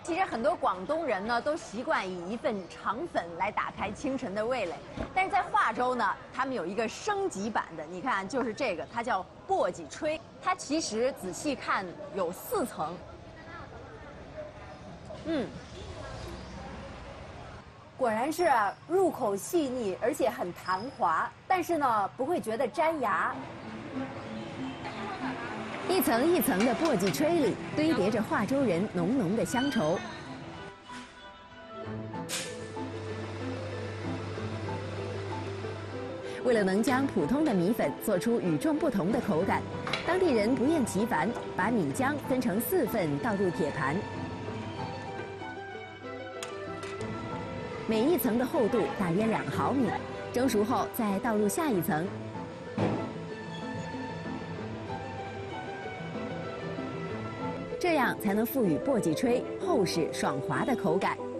其实很多广东人呢都习惯以一份肠粉来打开清晨的味蕾，但是在化州呢，他们有一个升级版的，你看就是这个，它叫簸箕炊。它其实仔细看有4层，果然是入口细腻，而且很弹滑，但是呢不会觉得粘牙。一层一层的簸箕炊里堆叠着化州人浓浓的乡愁。为了能将普通的米粉做出与众不同的口感，当地人不厌其烦，把米浆分成4份倒入铁盘，每一层的厚度大约2毫米，蒸熟后再倒入下一层。这样才能赋予簸箕炊厚实爽滑的口感。